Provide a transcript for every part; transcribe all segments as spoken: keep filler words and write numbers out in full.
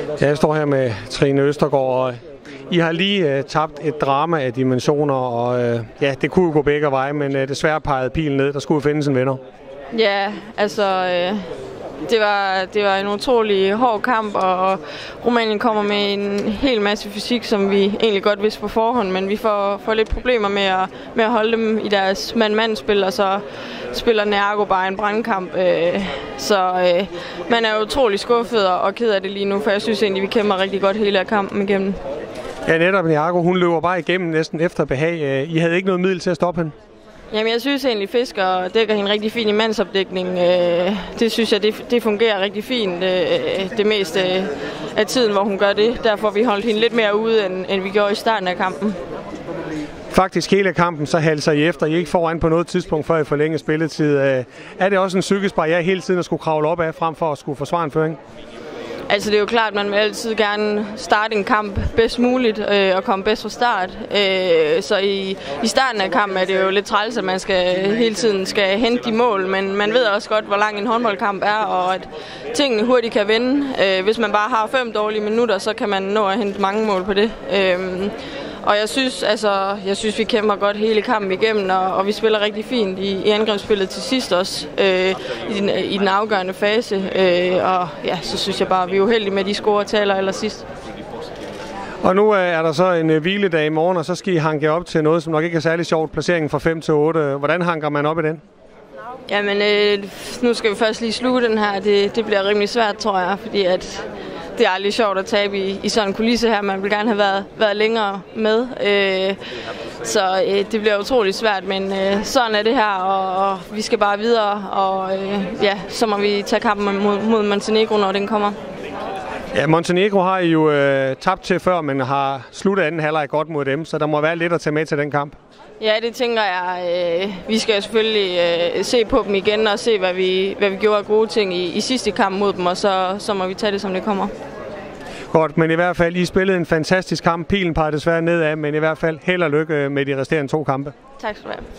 Ja, jeg står her med Trine Østergaard, og I har lige uh, tabt et drama af dimensioner, og uh, ja, det kunne jo gå begge veje, men uh, desværre pegede pilen ned. Der skulle jo findes en vinder. Ja, altså øh, det var, det var en utrolig hård kamp, og Rumænien kommer med en hel masse fysik, som vi egentlig godt vidste på forhånd, men vi får, får lidt problemer med at, med at holde dem i deres mand-mand-spil, og så spiller Niargo bare en brandkamp. Øh, så øh, man er utrolig skuffet og ked af det lige nu, for jeg synes egentlig, vi kæmper rigtig godt hele af kampen igennem. Ja, netop Niargo, hun løber bare igennem næsten efter behag. I havde ikke noget middel til at stoppe hende? Jamen, jeg synes egentlig, Fisker dækker hende rigtig fint i mandsopdækning. Det synes jeg, det, det fungerer rigtig fint det meste af tiden, hvor hun gør det. Derfor har vi holdt hende lidt mere ude, end, end vi gjorde i starten af kampen. Faktisk hele kampen, så halser I efter. I er ikke foran på noget tidspunkt, før I forlænger spilletid. Er det også en psykisk barriere hele tiden at skulle kravle op af, frem for at skulle forsvare en føring? Altså det er jo klart, at man vil altid gerne starte en kamp bedst muligt øh, og komme bedst fra start. Øh, så i, i starten af kampen er det jo lidt træls, at man skal, hele tiden skal hente de mål, men man ved også godt, hvor lang en håndboldkamp er, og at tingene hurtigt kan vende. Øh, hvis man bare har fem dårlige minutter, så kan man nå at hente mange mål på det. Øh, Og jeg synes, altså, jeg synes, vi kæmper godt hele kampen igennem, og, og vi spiller rigtig fint i, i angrebsspillet til sidst også, øh, i, den, i den afgørende fase. Øh, og ja, så synes jeg bare, at vi er uheldige med de scoretaler eller sidst. Og nu er der så en øh, hviledag i morgen, og så skal I hanke op til noget, som nok ikke er særlig sjovt, placeringen fra fem til otte. Hvordan hanker man op i den? Jamen, øh, nu skal vi først lige sluge den her. Det, det bliver rimelig svært, tror jeg, fordi at det er aldrig sjovt at tabe i, i sådan en kulisse her. Man vil gerne have været, været længere med. Øh, så øh, det bliver utroligt svært, men øh, sådan er det her, og, og vi skal bare videre. Og øh, ja, så må vi tage kampen mod, mod Montenegro, når den kommer. Ja, Montenegro har I jo øh, tabt til før, men har sluttet anden halvleg godt mod dem, så der må være lidt at tage med til den kamp. Ja, det tænker jeg. Øh, vi skal selvfølgelig øh, se på dem igen og se, hvad vi, hvad vi gjorde af gode ting i, i sidste kamp mod dem, og så, så må vi tage det, som det kommer. Godt, men i hvert fald, I spillede en fantastisk kamp. Pilen peger desværre nedad, men i hvert fald held og lykke med de resterende to kampe. Tak skal du have.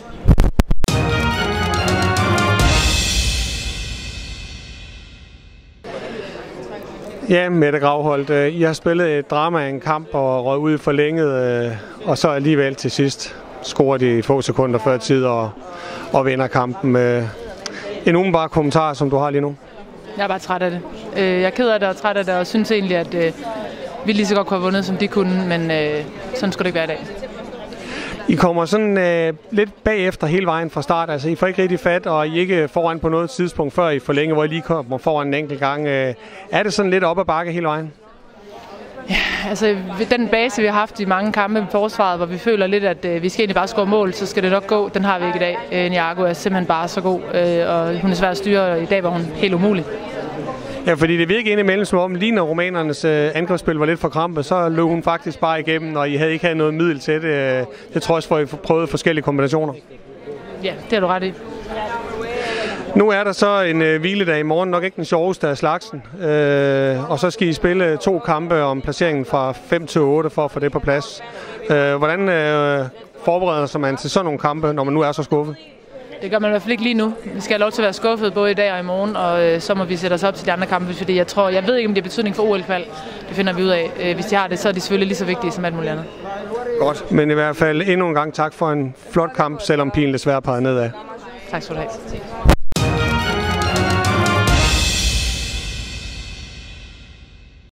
Ja, Mette Gravholt, I har spillet et drama af en kamp og røget ud forlænget, og så alligevel til sidst scorer de få sekunder før tid og, og vinder kampen. En umiddelbar kommentar, som du har lige nu? Jeg er bare træt af det. Jeg er ked af det og træt af det, og synes egentlig, at vi lige så godt kunne have vundet, som de kunne, men sådan skulle det ikke være i dag. I kommer sådan øh, lidt bagefter hele vejen fra start, altså I får ikke rigtig fat, og I ikke foran på noget tidspunkt, før I forlænger, hvor I lige kommer foran en enkelt gang. Øh, er det sådan lidt op ad bakke hele vejen? Ja, altså den base, vi har haft i mange kampe med forsvaret, hvor vi føler lidt, at øh, vi skal egentlig bare score mål, så skal det nok gå. Den har vi ikke i dag. Øh, Niargo er simpelthen bare så god, øh, og hun er svær at styre, og i dag var hun helt umulig. Ja, fordi det virker indimellem som om, lige når rumænernes øh, angrebsspil var lidt for krampe, så løb hun faktisk bare igennem, og I havde ikke havde noget middel til det, øh, det trods for, at I prøvede forskellige kombinationer. Ja, det har du ret i. Nu er der så en øh, hviledag i morgen, nok ikke den sjoveste af slagsen, øh, og så skal I spille to kampe om placeringen fra fem til otte for at få det på plads. Øh, hvordan øh, forbereder sig man til sådan nogle kampe, når man nu er så skuffet? Det gør man i hvert fald ikke lige nu. Vi skal have lov til at være skuffet både i dag og i morgen, og øh, så må vi sætte os op til de andre kampe, fordi jeg tror, jeg ved ikke, om det har betydning for O L-kval. Det finder vi ud af. Øh, hvis de har det, så er de selvfølgelig lige så vigtige som alt muligt andet. Godt, men i hvert fald endnu en gang tak for en flot kamp, selvom pilen desværre pegede nedad. Tak skal du have.